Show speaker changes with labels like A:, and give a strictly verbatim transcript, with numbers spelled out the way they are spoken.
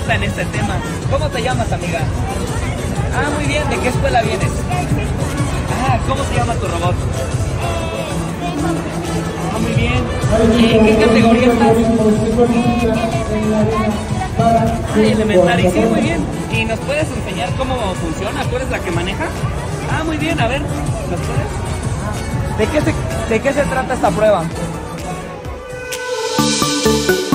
A: experta en este tema. ¿Cómo te llamas, amiga? Ah, muy bien. ¿De qué escuela vienes? Ah, ¿cómo se llama tu robot? Ah, muy bien. ¿Y en qué categoría estás? Ah, elementary, sí, muy bien. ¿Y nos puedes enseñar cómo funciona? ¿Tú eres la que maneja? Ah, muy bien, a ver, ¿nos puedes? ¿De qué se, de qué se trata esta prueba?